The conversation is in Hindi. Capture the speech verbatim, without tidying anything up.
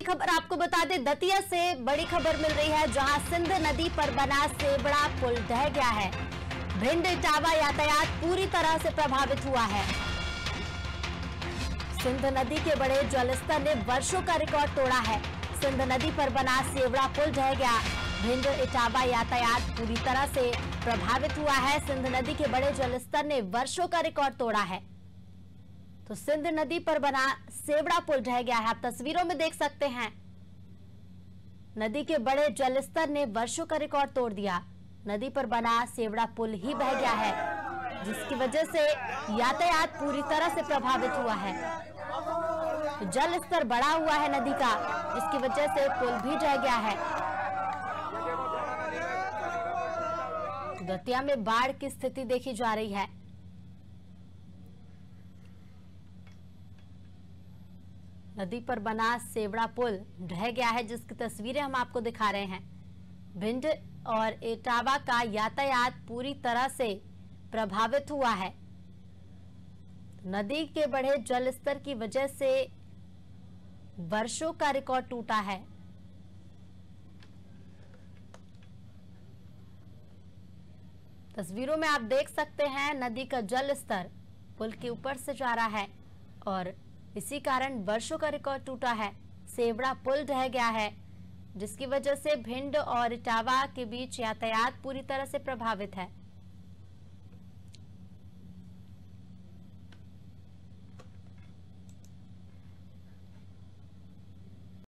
खबर आपको बता दें, दतिया से बड़ी खबर मिल रही है, जहां सिंध नदी पर बना सेवड़ा पुल ढह गया है। भिंड इटावा यातायात पूरी तरह से प्रभावित हुआ है। सिंध नदी के बड़े जलस्तर ने वर्षों का रिकॉर्ड तोड़ा है। सिंध नदी पर बना सेवड़ा पुल ढह गया। भिंड इटावा यातायात पूरी तरह से प्रभावित हुआ है। सिंध नदी के बड़े जलस्तर ने वर्षों का रिकॉर्ड तोड़ा है। तो सिंध नदी पर बना सेवड़ा पुल ढह गया है। आप तस्वीरों में देख सकते हैं, नदी के बड़े जलस्तर ने वर्षों का रिकॉर्ड तोड़ दिया। नदी पर बना सेवड़ा पुल ही बह गया है, जिसकी वजह से यातायात पूरी तरह से प्रभावित हुआ है। जल स्तर बढ़ा हुआ है नदी का, जिसकी वजह से पुल भी ढह गया है। दतिया में बाढ़ की स्थिति देखी जा रही है। नदी पर बना सेवड़ा पुल ढह गया है, जिसकी तस्वीरें हम आपको दिखा रहे हैं। भिंड और इटावा का यातायात पूरी तरह से प्रभावित हुआ है। नदी के बढ़े जल स्तर की वजह से वर्षों का रिकॉर्ड टूटा है। तस्वीरों में आप देख सकते हैं, नदी का जल स्तर पुल के ऊपर से जा रहा है और इसी कारण वर्षों का रिकॉर्ड टूटा है। सेवड़ा पुल ढह गया है, जिसकी वजह से भिंड और इटावा के बीच यातायात पूरी तरह से प्रभावित है।